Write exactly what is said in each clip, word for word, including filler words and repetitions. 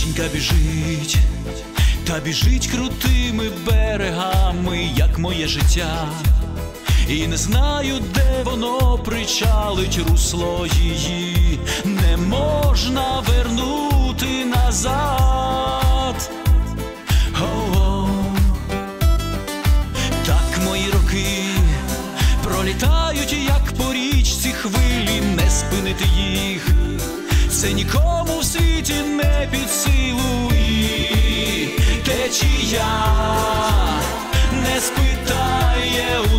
Річенька біжить, та біжить крутими берегами, як моє життя. І не знаю, де воно причалить, русло її не можна вернути назад. О-о. Так мої роки пролітають, як по річці хвилі, не спинити їх це нікому в світі не під силу. І течія не спитає у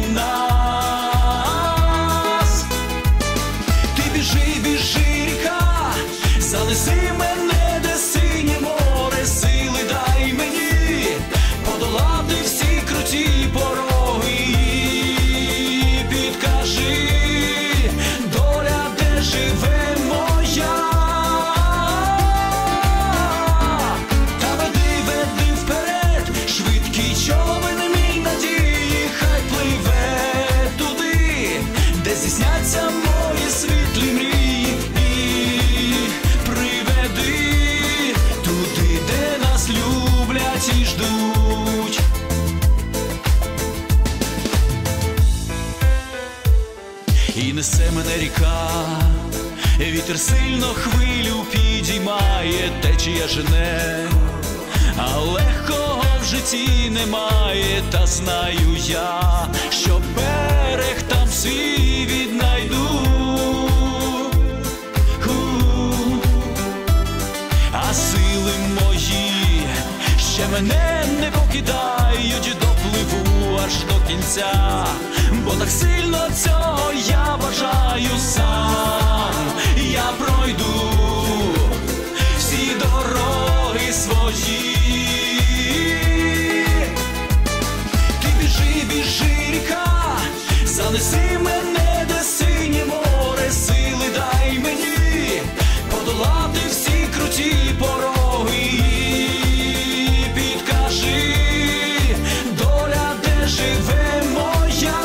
нас. Ти біжи, біжи, ріка, занеси мене, де синє море, сили дай мені подолати всі круті пороги. Підкажи, доля, де живе моя, та веди, веди вперед, швидкий човен мій надії, хай пливе туди, де здійсняться мої світлі мрії, і приведи туди, де нас люблять і ждуть. І несе мене ріка, вітер сильно хвилю підіймає, течія жене, а легкого в житті немає. Та знаю я, що берег там свій віднайду. У-у-у. А сили мої ще мене не покидають, допливу аж до кінця, бо так сильно цього я бажаю сам. Я пройду всі дороги свої. Ти біжи, біжи, ріка, занеси мене, де синє море, сили дай мені подолати всі круті пороги. Підкажи, доля, де живе моя,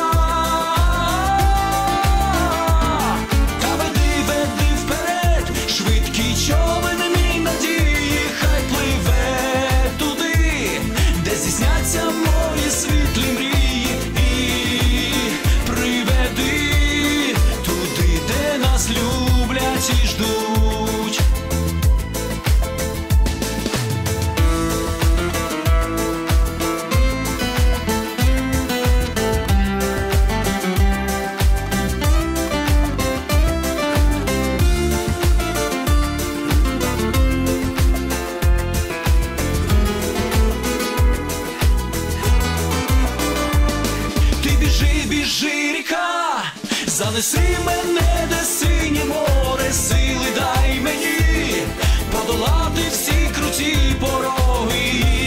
та веди, веди вперед, швидкий човен мій надії, хай пливе туди, де здійсняться мої світлі мрії, і приведи туди, де нас люблять і ждуть. Ти біжи, біжи, ріка, занеси мене, де синє море, сили дай мені подолати всі круті пороги.